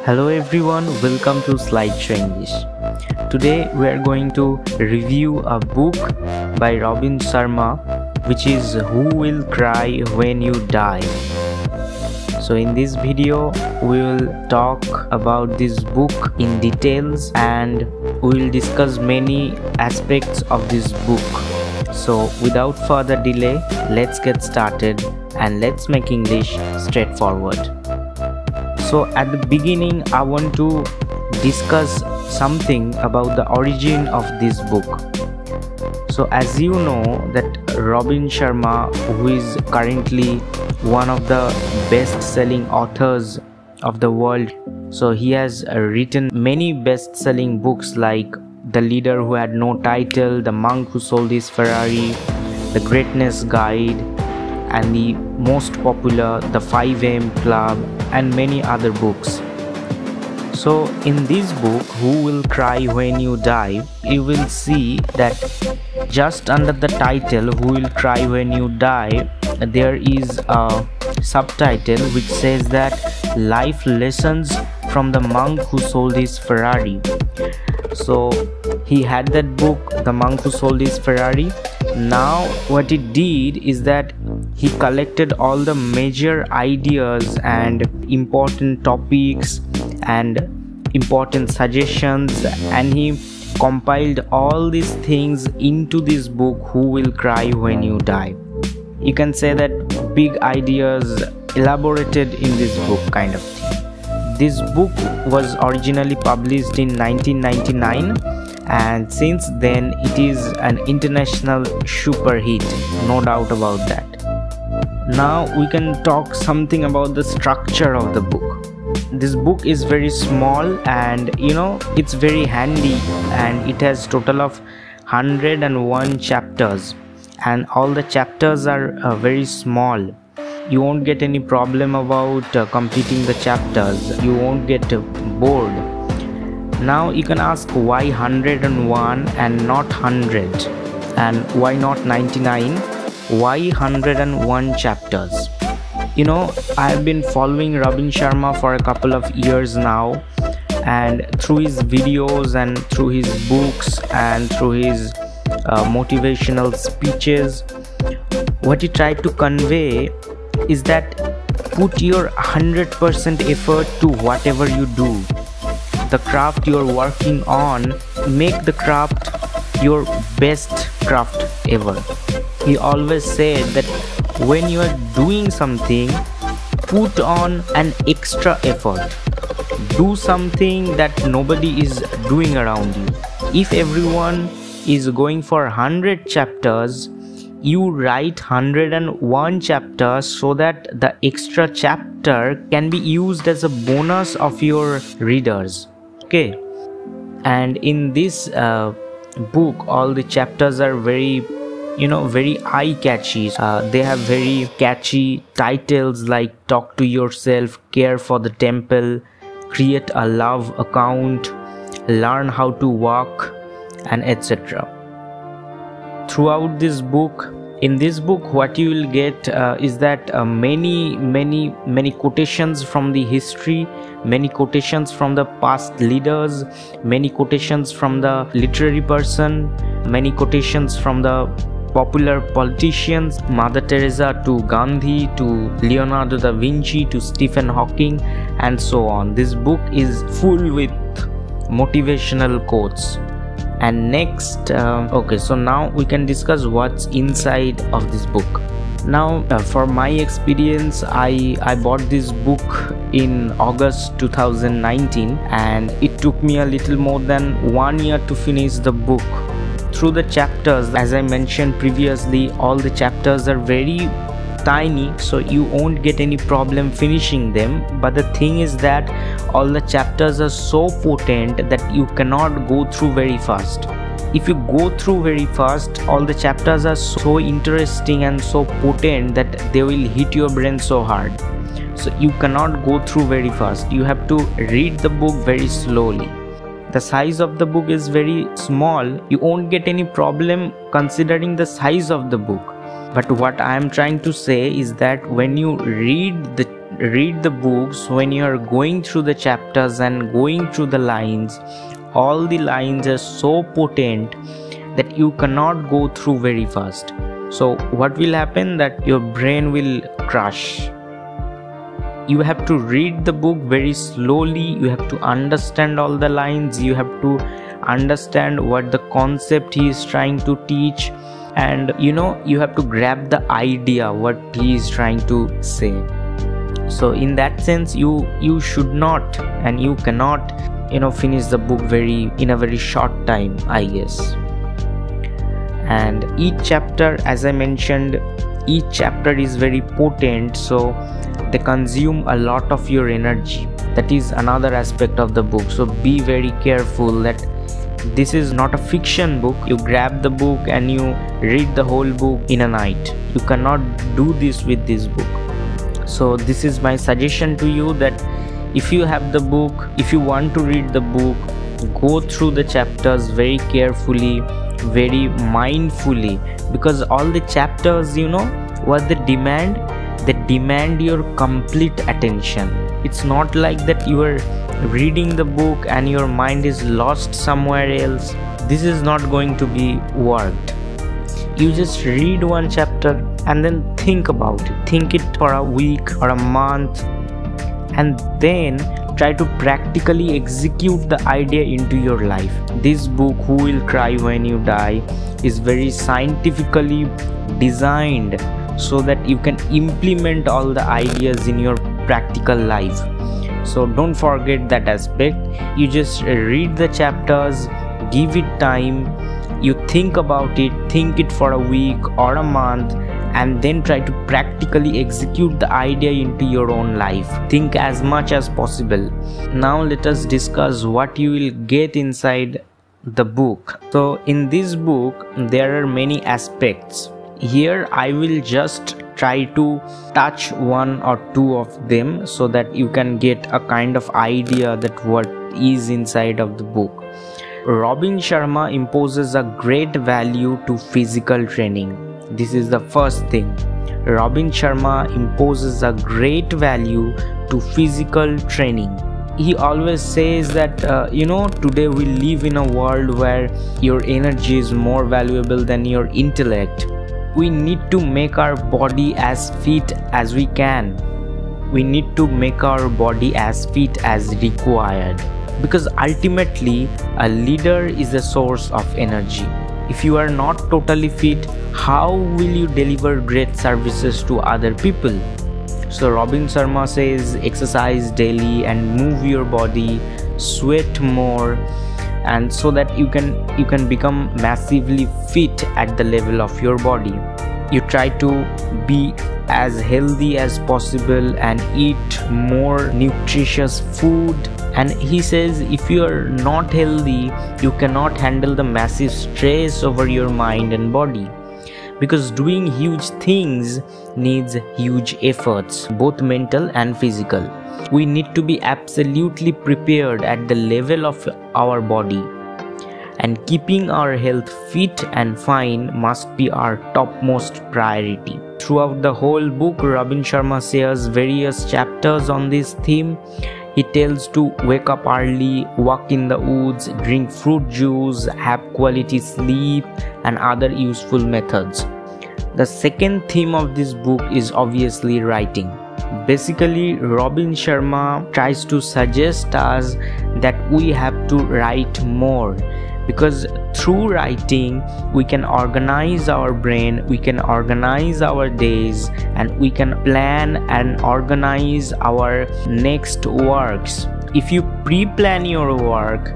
Hello everyone, welcome to Slideshow English. Today we are going to review a book by Robin Sharma, which is Who Will Cry When You Die. So in this video we will talk about this book in details and we will discuss many aspects of this book. So without further delay, let's get started and let's make English straightforward. So at the beginning I want to discuss something about the origin of this book. So as you know that Robin Sharma, who is currently one of the best-selling authors of the world, so he has written many best-selling books like The Leader Who Had No Title, The Monk Who Sold His Ferrari, The Greatness Guide, and the most popular The 5am Club, and many other books. So in this book, Who Will Cry When You Die, you will see that just under the title Who Will Cry When You Die, there is a subtitle which says that Life Lessons from the Monk Who Sold His Ferrari. So he had that book, The Monk Who Sold His Ferrari. Now what he did is that he collected all the major ideas and important topics and important suggestions, and he compiled all these things into this book Who Will Cry When You Die. You can say that big ideas elaborated in this book kind of thing. This book was originally published in 1999 and since then it is an international super hit, no doubt about that. Now we can talk something about the structure of the book. This book is very small and it's very handy, and it has total of 101 chapters and all the chapters are very small. You won't get any problem about completing the chapters. You won't get bored. Now you can ask why 101 and not 100, and why not 99? Why 101 chapters? I've been following Robin Sharma for a couple of years now, and through his videos and through his books and through his motivational speeches, what he tried to convey is that put your 100% effort to whatever you do. The craft you're working on, make the craft your best craft ever. He always said that when you are doing something, put on an extra effort. Do something that nobody is doing around you. If everyone is going for 100 chapters, you write 101 chapters so that the extra chapter can be used as a bonus of your readers. Okay, and in this book all the chapters are very very eye-catchy. They have very catchy titles like Talk to Yourself, Care for the Temple, Create a Love Account, Learn How to Walk, and etc. Throughout this book, in this book what you will get is that many quotations from the history, many quotations from the past leaders, many quotations from the literary person, many quotations from the popular politicians, Mother Teresa to Gandhi to Leonardo da Vinci to Stephen Hawking, and so on. This book is full with motivational quotes. And next, okay, so now we can discuss what's inside of this book. Now for my experience, I bought this book in August 2019 and it took me a little more than 1 year to finish the book. Through the chapters, as I mentioned previously, all the chapters are very tiny, so you won't get any problem finishing them. But the thing is that all the chapters are so potent that you cannot go through very fast. If you go through very fast, all the chapters are so interesting and so potent that they will hit your brain so hard. So you cannot go through very fast. You have to read the book very slowly. The size of the book is very small. You won't get any problem considering the size of the book. But what I am trying to say is that when you read read the books, when you are going through the chapters and going through the lines, all the lines are so potent that you cannot go through very fast. So what will happen, that your brain will crush. You have to read the book very slowly. You have to understand all the lines. You have to understand what the concept he is trying to teach, and you have to grab the idea what he is trying to say. So in that sense, you should not and you cannot finish the book in a very short time, I guess. And each chapter, as I mentioned, each chapter is very potent, so they consume a lot of your energy. That is another aspect of the book. So be very careful that this is not a fiction book. You grab the book and you read the whole book in a night. You cannot do this with this book. So this is my suggestion to you, that if you have the book, if you want to read the book, go through the chapters very carefully, very mindfully, because all the chapters, what they demand your complete attention. It's not like that you are reading the book and your mind is lost somewhere else. This is not going to be worked. You just read one chapter and then think about it. Think it for a week or a month, and then try to practically execute the idea into your life. This book, Who Will Cry When You Die, is very scientifically designed so that you can implement all the ideas in your practical life. So don't forget that aspect. You just read the chapters, give it time, you think about it, think it for a week or a month, and then try to practically execute the idea into your own life. Think as much as possible. Now let us discuss what you will get inside the book. So in this book there are many aspects. Here I will just try to touch one or two of them so that you can get a kind of idea that what is inside of the book. Robin Sharma imposes a great value to physical training. This is the first thing. Robin Sharma imposes a great value to physical training. He always says that today we live in a world where your energy is more valuable than your intellect. We need to make our body as fit as we can. We need to make our body as fit as required, because ultimately a leader is a source of energy. If you are not totally fit, how will you deliver great services to other people? So Robin Sharma says exercise daily and move your body, sweat more, and so that you can become massively fit at the level of your body. You try to be as healthy as possible and eat more nutritious food. And he says if you are not healthy, you cannot handle the massive stress over your mind and body, because doing huge things needs huge efforts, both mental and physical. We need to be absolutely prepared at the level of our body, and keeping our health fit and fine must be our topmost priority. Throughout the whole book, Robin Sharma shares various chapters on this theme. He tells to wake up early, walk in the woods, drink fruit juice, have quality sleep, and other useful methods. The second theme of this book is obviously writing. Basically, Robin Sharma tries to suggest us that we have to write more, because through writing we can organize our brain, we can organize our days, and we can plan and organize our next works. If you pre-plan your work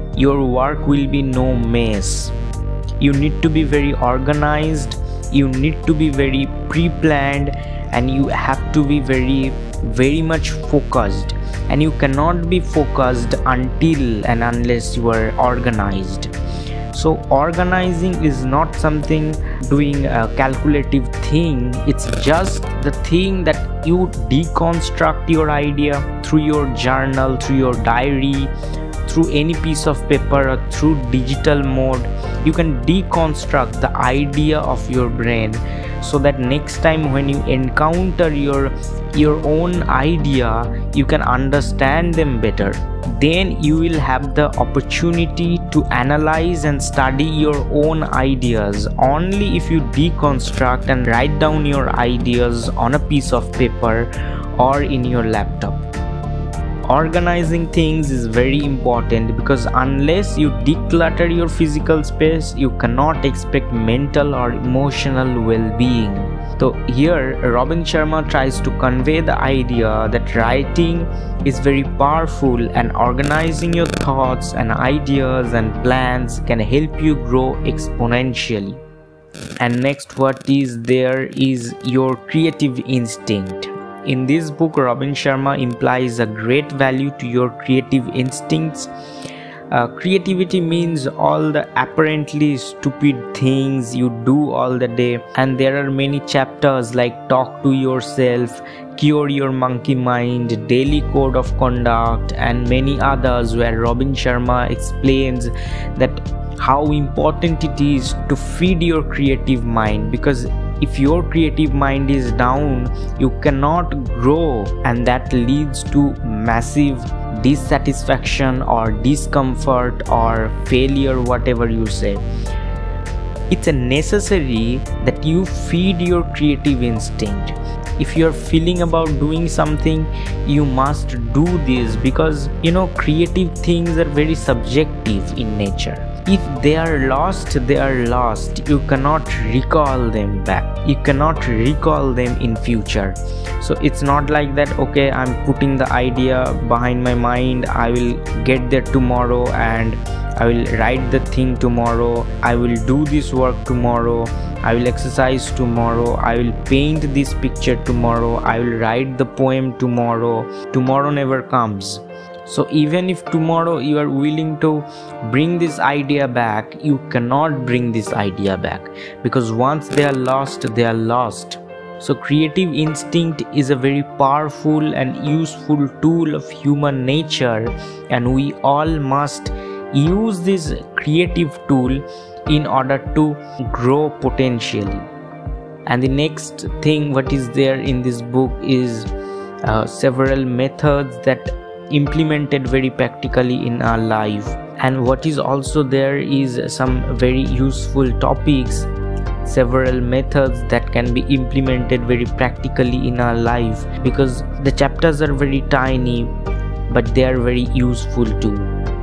will be no mess. You need to be very organized, you need to be very pre-planned, and you have to be very much focused. And you cannot be focused until and unless you are organized. So organizing is not something doing a calculative thing. It's just the thing that you deconstruct your idea through your journal, through your diary, through any piece of paper, or through digital mode. You can deconstruct the idea of your brain so that next time when you encounter your own idea, you can understand them better. Then you will have the opportunity to analyze and study your own ideas only if you deconstruct and write down your ideas on a piece of paper or in your laptop. Organizing things is very important, because unless you declutter your physical space, you cannot expect mental or emotional well-being. So here Robin Sharma tries to convey the idea that writing is very powerful, and organizing your thoughts and ideas and plans can help you grow exponentially. And next, what is there is your creative instinct. In this book, Robin Sharma implies a great value to your creative instincts. Creativity means all the apparently stupid things you do all the day, and there are many chapters like Talk to Yourself, Cure Your Monkey Mind, Daily Code of Conduct, and many others where Robin Sharma explains that how important it is to feed your creative mind, because if your creative mind is down, you cannot grow, and that leads to massive dissatisfaction or discomfort or failure, whatever you say. It's a necessary that you feed your creative instinct. If you're feeling about doing something, you must do this, because creative things are very subjective in nature. If they are lost, they are lost. You cannot recall them back. You cannot recall them in future. So it's not like that, okay, I'm putting the idea behind my mind, I will get there tomorrow and I will write the thing tomorrow, I will do this work tomorrow, I will exercise tomorrow, I will paint this picture tomorrow, I will write the poem tomorrow. Tomorrow never comes. So even if tomorrow you are willing to bring this idea back, you cannot bring this idea back, because once they are lost, they are lost. So creative instinct is a very powerful and useful tool of human nature, and we all must use this creative tool in order to grow potentially. And the next thing what is there in this book is several methods that implemented very practically in our life, and what is also there is some very useful topics, several methods that can be implemented very practically in our life, because the chapters are very tiny but they are very useful too.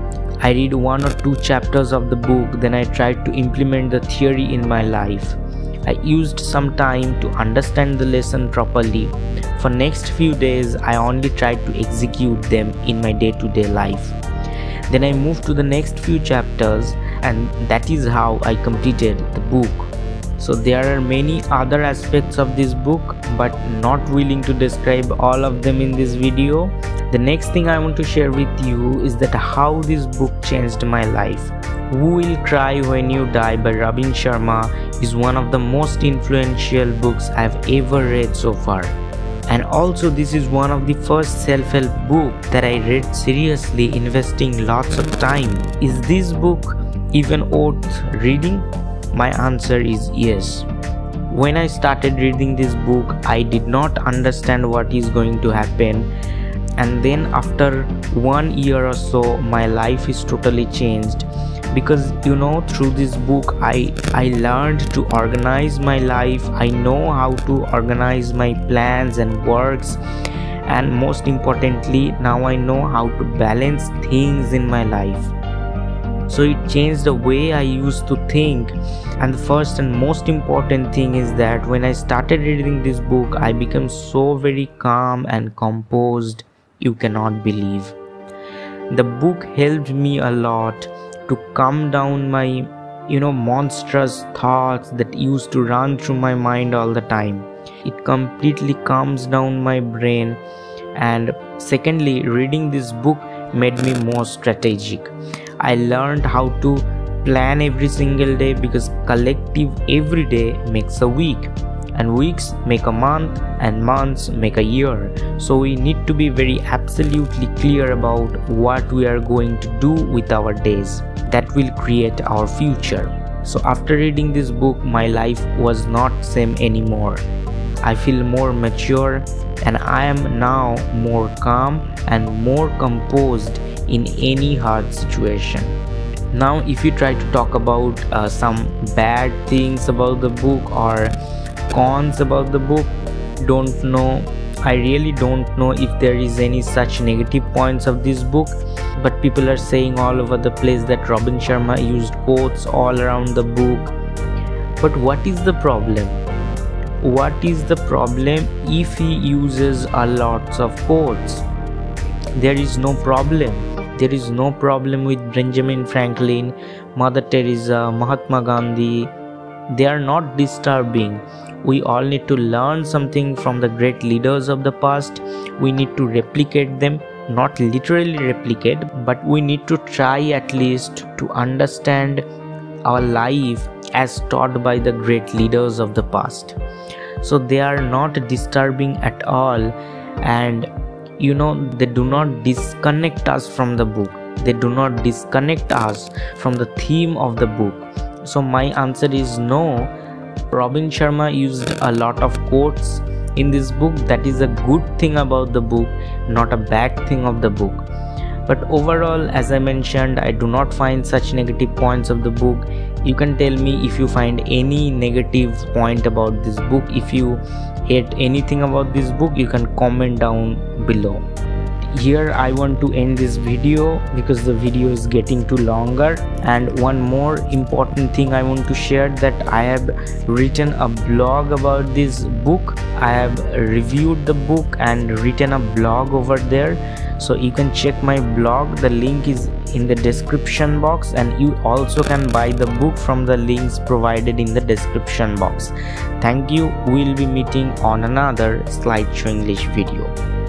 I read 1 or 2 chapters of the book, then I tried to implement the theory in my life. I used some time to understand the lesson properly. For next few days, I only tried to execute them in my day-to-day life. Then I moved to the next few chapters, and that is how I completed the book. So there are many other aspects of this book, but not willing to describe all of them in this video. The next thing I want to share with you is that how this book changed my life. Who Will Cry When You Die by Robin Sharma is one of the most influential books I've ever read so far. And also this is one of the first self-help book that I read seriously, investing lots of time. Is this book even worth reading? My answer is yes. When I started reading this book, I did not understand what is going to happen, and then after 1 year or so, my life is totally changed, because through this book I learned to organize my life. I know how to organize my plans and works, and most importantly, now I know how to balance things in my life. So it changed the way I used to think. And the first and most important thing is that when I started reading this book, I became so very calm and composed, you cannot believe. The book helped me a lot to calm down my monstrous thoughts that used to run through my mind all the time. It completely calms down my brain. And secondly, reading this book made me more strategic. I learned how to plan every single day, because collective every day makes a week, and weeks make a month, and months make a year. So we need to be very absolutely clear about what we are going to do with our days. That will create our future. So after reading this book, my life was not same anymore. I feel more mature and I am now more calm and more composed in any hard situation. Now if you try to talk about some bad things about the book or cons about the book, I really don't know if there is any such negative points of this book, but people are saying all over the place that Robin Sharma used quotes all around the book. But what is the problem? What is the problem if he uses a lots of quotes? There is no problem. There is no problem with Benjamin Franklin, Mother Teresa, Mahatma Gandhi. They are not disturbing. We all need to learn something from the great leaders of the past. We need to replicate them, not literally replicate, but we need to try at least to understand our life as taught by the great leaders of the past. So they are not disturbing at all, and they do not disconnect us from the book. They do not disconnect us from the theme of the book. So my answer is no. Robin Sharma used a lot of quotes in this book. That is a good thing about the book, not a bad thing of the book. But overall, as I mentioned, I do not find such negative points of the book. You can tell me if you find any negative point about this book. If you hate anything about this book, you can comment down below. Here I want to end this video because the video is getting too longer. And one more important thing I want to share, that I have written a blog about this book. I have reviewed the book and written a blog over there, so you can check my blog. The link is in the description box, and you also can buy the book from the links provided in the description box. Thank you. We'll be meeting on another Slideshow English video.